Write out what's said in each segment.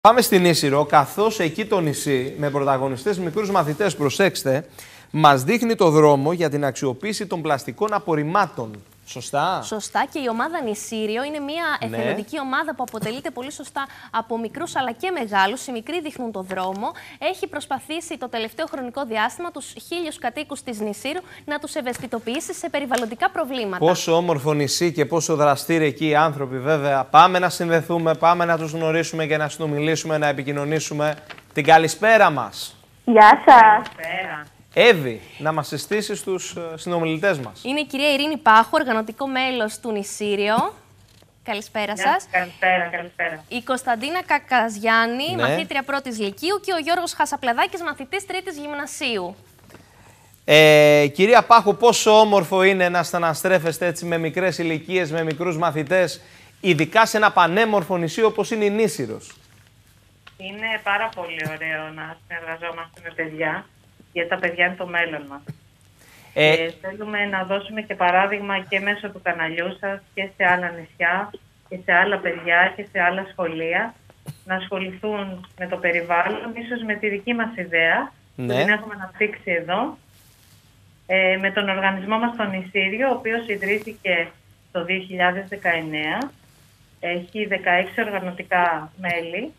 Πάμε στην Ίσυρο, καθώς εκεί το νησί, με πρωταγωνιστές μικρούς μαθητές, προσέξτε, μας δείχνει το δρόμο για την αξιοποίηση των πλαστικών απορριμμάτων. Σωστά. Σωστά, και η ομάδα Νησίριο είναι μια εθελοντική ομάδα που αποτελείται πολύ σωστά από μικρούς αλλά και μεγάλους. Οι μικροί δείχνουν το δρόμο. Έχει προσπαθήσει το τελευταίο χρονικό διάστημα τους 1000 κατοίκους της Νησίρου να τους ευαισθητοποιήσει σε περιβαλλοντικά προβλήματα. Πόσο όμορφο νησί και πόσο δραστήριοι εκεί οι άνθρωποι, βέβαια. Πάμε να συνδεθούμε, πάμε να τους γνωρίσουμε και να συνομιλήσουμε, να επικοινωνήσουμε. Την καλησπέρα μας. Γεια σας. Καλησπέρα. Εύη, να μας συστήσεις τους συνομιλητές μας. Είναι η κυρία Ειρήνη Πάχου, οργανωτικό μέλος του Νησίριο. Καλησπέρα σας. Καλησπέρα. Η Κωνσταντίνα Κακαζιάννη, μαθήτρια πρώτης Λυκείου, και ο Γιώργος Χασαπλεδάκης, μαθητής τρίτης Γυμνασίου. Κυρία Πάχου, πόσο όμορφο είναι να σταναστρέφεστε έτσι με μικρές ηλικίες, με μικρούς μαθητές, ειδικά σε ένα πανέμορφο νησί όπως είναι η Νήσυρος. Είναι πάρα πολύ ωραίο να συνεργαζόμαστε με παιδιά, γιατί τα παιδιά είναι το μέλλον μας. Θέλουμε να δώσουμε και παράδειγμα και μέσω του καναλιού σας και σε άλλα νησιά και σε άλλα παιδιά και σε άλλα σχολεία να ασχοληθούν με το περιβάλλον, ίσως με τη δική μας ιδέα που την έχουμε αναπτύξει εδώ, με τον οργανισμό μας τον Νησίριο, ο οποίος ιδρύθηκε το 2019. Έχει 16 οργανωτικά μέλη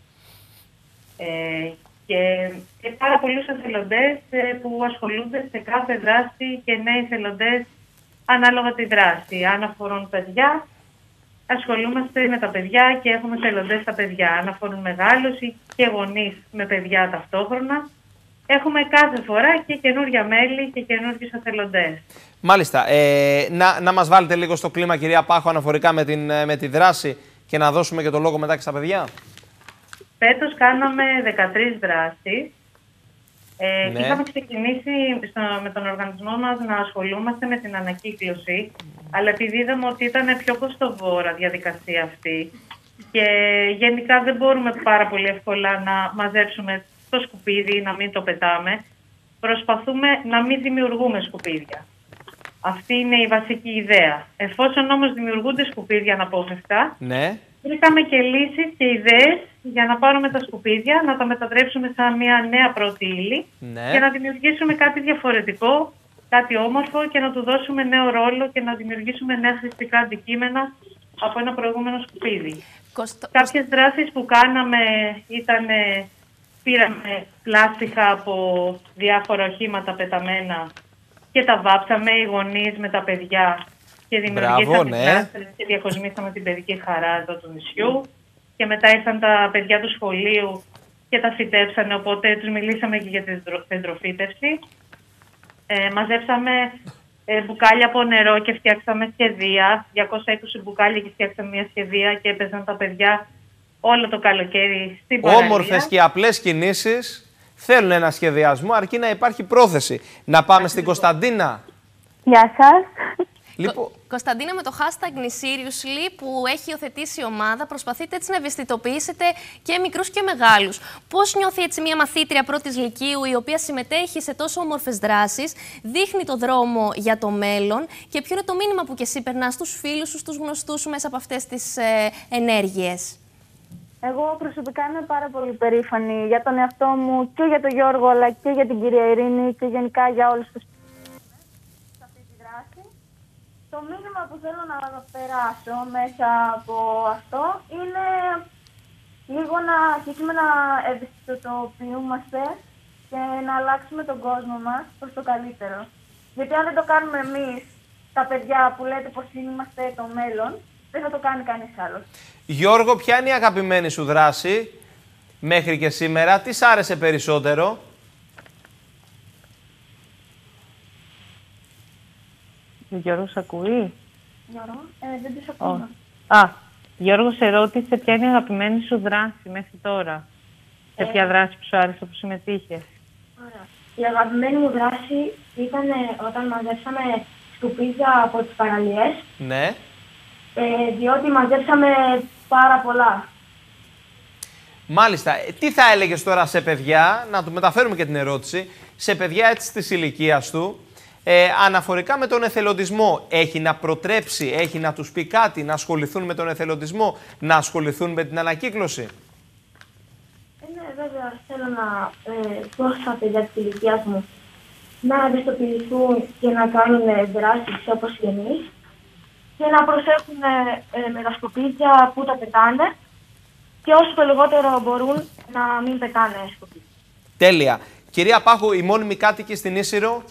και πάρα πολλούς εθελοντές που ασχολούνται σε κάθε δράση, και νέοι εθελοντές ανάλογα τη δράση. Αν αφορούν παιδιά, ασχολούμαστε με τα παιδιά και έχουμε εθελοντές στα παιδιά. Αν αφορούν μεγάλους ή και γονείς με παιδιά ταυτόχρονα, έχουμε κάθε φορά και καινούργια μέλη και καινούργιους εθελοντές. Μάλιστα. Να μας βάλετε λίγο στο κλίμα, κυρία Πάχου, αναφορικά με τη δράση και να δώσουμε και το λόγο μετά και στα παιδιά. Φέτος κάναμε 13 δράσεις. Είχαμε ξεκινήσει με τον οργανισμό μας να ασχολούμαστε με την ανακύκλωση, αλλά επειδή είδαμε ότι ήταν πιο κοστοβόρα διαδικασία αυτή και γενικά δεν μπορούμε πάρα πολύ εύκολα να μαζέψουμε το σκουπίδι, να μην το πετάμε, προσπαθούμε να μην δημιουργούμε σκουπίδια. Αυτή είναι η βασική ιδέα. Εφόσον όμως δημιουργούνται σκουπίδια αναπόφευκτα, βρήκαμε και λύσεις και ιδέες για να πάρουμε τα σκουπίδια, να τα μετατρέψουμε σαν μια νέα πρώτη ύλη, για να δημιουργήσουμε κάτι διαφορετικό, κάτι όμορφο και να του δώσουμε νέο ρόλο και να δημιουργήσουμε νέα χρηστικά αντικείμενα από ένα προηγούμενο σκουπίδι. Κάποιες δράσεις που κάναμε ήταν, πήραμε πλάστιχα από διάφορα οχήματα πεταμένα και τα βάψαμε οι γονείς με τα παιδιά και δημιουργήσαμε και διακοσμήσαμε την παιδική χαρά εδώ του νησιού. Και μετά ήρθαν τα παιδιά του σχολείου και τα φυτέψανε, οπότε τους μιλήσαμε και για την δεντροφύτευση. Μαζέψαμε μπουκάλια από νερό και φτιάξαμε σχεδία, 220 μπουκάλια, και φτιάξαμε μια σχεδία και έπαιζαν τα παιδιά όλο το καλοκαίρι στην παραλία. Όμορφες και απλές κινήσεις θέλουν ένα σχεδιασμό, αρκεί να υπάρχει πρόθεση. Να πάμε στην Κωνσταντίνα. Γεια σας. Κωνσταντίνα, με το hashtag Νησίριουσλι που έχει υιοθετήσει η ομάδα, προσπαθείτε έτσι να ευαισθητοποιήσετε και μικρούς και μεγάλους. Πώς νιώθει έτσι μια μαθήτρια πρώτης Λυκείου, η οποία συμμετέχει σε τόσο όμορφες δράσεις, δείχνει το δρόμο για το μέλλον, και ποιο είναι το μήνυμα που και εσύ περνάς στους φίλους σου, στους γνωστούς σου μέσα από αυτές τις ενέργειες? Εγώ προσωπικά είμαι πάρα πολύ περήφανη για τον εαυτό μου και για τον Γιώργο, αλλά και για την κυρία Ειρήνη και γενικά για όλους τους σε αυτή τη δράση. Το μήνυμα που θέλω να περάσω μέσα από αυτό είναι λίγο να αρχίσουμε να ευαισθητοποιούμαστε και να αλλάξουμε τον κόσμο μας προς το καλύτερο. Γιατί αν δεν το κάνουμε εμείς, τα παιδιά που λέτε πως είμαστε το μέλλον, δεν θα το κάνει κανείς άλλος. Γιώργο, ποια είναι η αγαπημένη σου δράση μέχρι και σήμερα, τι σ' άρεσε περισσότερο? Ο Γιώργος ακούει? Γιώργο, δεν τους ακούω. Γιώργο, σε ρώτησε ποια είναι η αγαπημένη σου δράση μέχρι τώρα. Σε ποια δράση που σου άρεσε που συμμετείχες? Ωραία. Η αγαπημένη μου δράση ήταν όταν μαζέψαμε σκουπίδια από τις παραλίες. Ναι. Διότι μαζέψαμε πάρα πολλά. Μάλιστα. Τι θα έλεγες τώρα σε παιδιά, να του μεταφέρουμε και την ερώτηση, σε παιδιά έτσι της ηλικίας του, αναφορικά με τον εθελοντισμό? Έχει να προτρέψει, έχει να τους πει κάτι, να ασχοληθούν με τον εθελοντισμό, να ασχοληθούν με την ανακύκλωση? Βέβαια, θέλω να δώσω στα παιδιά της ηλικίας μου να ευαισθητοποιηθούν και να κάνουν δράσεις όπως και εμείς και να προσέχουν με τα σκουπίδια που τα πετάνε και όσο το λιγότερο μπορούν να μην πετάνε σκουπίδια. Τέλεια. Κυρία Πάχου, οι μόνιμοι κάτοικοι στην Ίσυρο.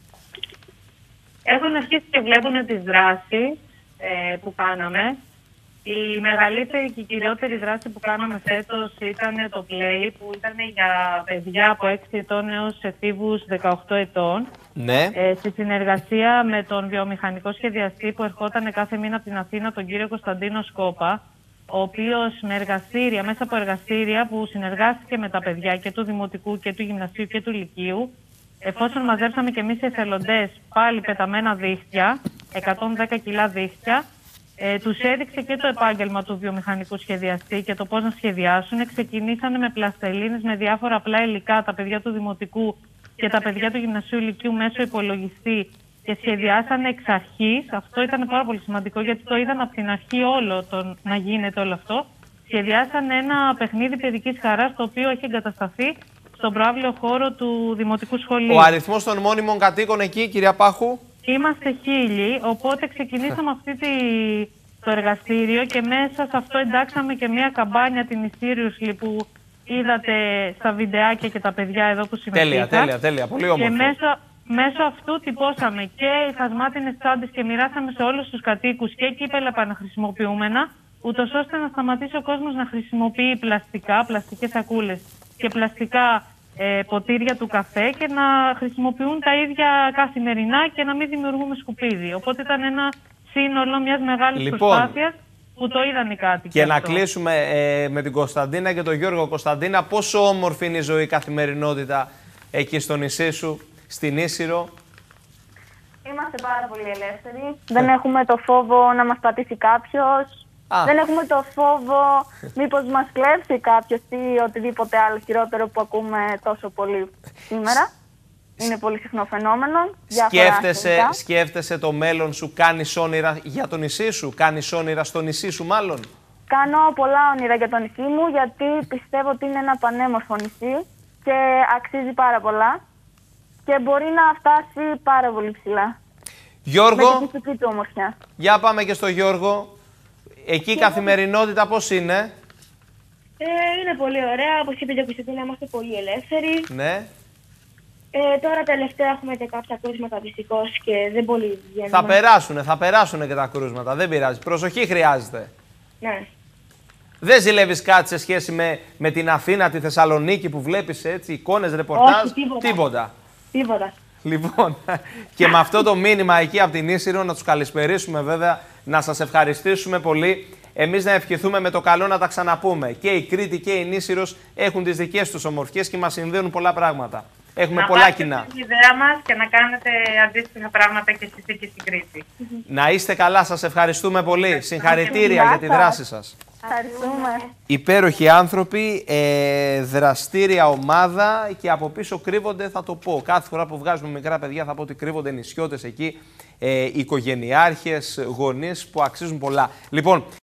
Έχουν αρχίσει και βλέπουν τις δράσεις που κάναμε. Η μεγαλύτερη και η κυριότερη δράση που κάναμε φέτος ήταν το Play, που ήταν για παιδιά από 6 ετών έως εφήβους 18 ετών. Ναι. Στη συνεργασία με τον βιομηχανικό σχεδιαστή που ερχόταν κάθε μήνα από την Αθήνα, τον κύριο Κωνσταντίνο Σκόπα, ο οποίος μέσα από εργαστήρια που συνεργάστηκε με τα παιδιά και του Δημοτικού και του Γυμνασίου και του Λυκείου, εφόσον μαζέψαμε και εμείς εθελοντές πάλι πεταμένα δίχτυα, 110 κιλά δίχτυα, τους έδειξε και το επάγγελμα του βιομηχανικού σχεδιαστή και το πώς να σχεδιάσουν. Ξεκινήσανε με πλαστελίνες, με διάφορα απλά υλικά, τα παιδιά του Δημοτικού και τα παιδιά του Γυμνασίου Λυκείου μέσω υπολογιστή και σχεδιάσανε εξ αρχής. Αυτό ήταν πάρα πολύ σημαντικό γιατί το είδαν από την αρχή να γίνεται όλο αυτό. Σχεδιάσανε ένα παιχνίδι παιδικής χαράς το οποίο έχει εγκατασταθεί στον προαύλιο χώρο του Δημοτικού Σχολείου. Ο αριθμός των μόνιμων κατοίκων εκεί, κυρία Πάχου? Είμαστε 1000, οπότε ξεκινήσαμε το εργαστήριο και μέσα σε αυτό εντάξαμε και μια καμπάνια, την Seriously, που είδατε στα βιντεάκια και τα παιδιά εδώ που συμμετείχαν. Τέλεια, πολύ όμορφο. Και μέσω αυτού τυπώσαμε και χασμάτινες τσάντες και μοιράσαμε σε όλους τους κατοίκους και κύπελα επαναχρησιμοποιούμενα, ούτως ώστε να σταματήσει ο κόσμος να χρησιμοποιεί πλαστικές σακούλες και πλαστικά ποτήρια του καφέ και να χρησιμοποιούν τα ίδια καθημερινά και να μην δημιουργούμε σκουπίδι. Οπότε ήταν ένα σύνολο μιας μεγάλης προσπάθειας που το είδαν οι κάτοικοι. Και να κλείσουμε με την Κωνσταντίνα και τον Γιώργο. Κωνσταντίνα, πόσο όμορφη είναι η ζωή, η καθημερινότητα εκεί στο νησί σου, στην Ίσυρο? Είμαστε πάρα πολύ ελεύθεροι. Δεν έχουμε το φόβο να μας πατήσει κάποιος. Δεν έχουμε το φόβο μήπως μας κλέψει κάποιος ή οτιδήποτε άλλο χειρότερο που ακούμε τόσο πολύ σήμερα. Είναι πολύ συχνό φαινόμενο. Σκέφτεσαι το μέλλον σου, κάνεις όνειρα για το νησί σου, κάνεις όνειρα στο νησί σου μάλλον? Κάνω πολλά όνειρα για το νησί μου γιατί πιστεύω ότι είναι ένα πανέμορφο νησί και αξίζει πάρα πολλά και μπορεί να φτάσει πάρα πολύ ψηλά. Γιώργο, με τη φυσική του ομορφιά. Για πάμε και στο Γιώργο. Εκεί η καθημερινότητα πώς είναι? Είναι πολύ ωραία. Όπως είπε η Κωνσταντίνα, είμαστε πολύ ελεύθεροι. Ναι. Τώρα τελευταία έχουμε και κάποια κρούσματα δυστυχώς και δεν πολύ βγαίνουμε. Θα περάσουνε και τα κρούσματα. Δεν πειράζει. Προσοχή χρειάζεται. Ναι. Δεν ζηλεύεις κάτι σε σχέση με την Αθήνα, τη Θεσσαλονίκη που βλέπεις έτσι, εικόνες, ρεπορτάζ? Όχι, Τίποτα. Λοιπόν, και με αυτό το μήνυμα εκεί από την Ίσυρο να τους καλησπερίσουμε βέβαια, να σας ευχαριστήσουμε πολύ. Εμείς να ευχηθούμε με το καλό να τα ξαναπούμε. Και η Κρήτη και η Νήσυρος έχουν τις δικές τους ομορφιές και μας συνδέουν πολλά πράγματα. Έχουμε πολλά κοινά. Να πάρετε την ιδέα μας και να κάνετε αντίστοιχα πράγματα και εσείς εκεί στην Κρήτη. Να είστε καλά, σας ευχαριστούμε πολύ. Συγχαρητήρια για τη δράση σας. ευχαριστούμε. Υπέροχοι άνθρωποι, δραστήρια ομάδα και από πίσω κρύβονται, θα το πω. Κάθε φορά που βγάζουμε μικρά παιδιά θα πω ότι κρύβονται νησιώτες εκεί, οικογενειάρχες, γονείς που αξίζουν πολλά. Λοιπόν,